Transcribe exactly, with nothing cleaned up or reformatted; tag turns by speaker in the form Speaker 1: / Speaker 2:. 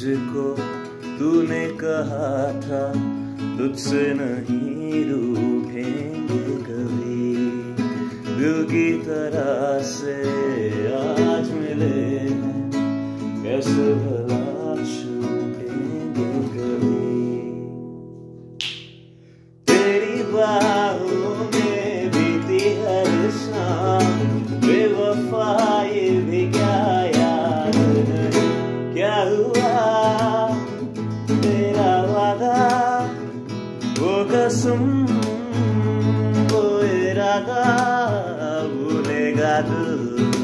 Speaker 1: मुझको तूने कहा था तुझसे नहीं रूठेंगे कभी। दिल की तरह से आज मिले हैं, कैसे भला छूटेंगे कभी। तेरी बाहों में बीती हर शाम, बेवफा ये भी क्या याद नहीं क्या हुआ तेरा वादा, वो कसम वो इरादा भूलेगा दिल।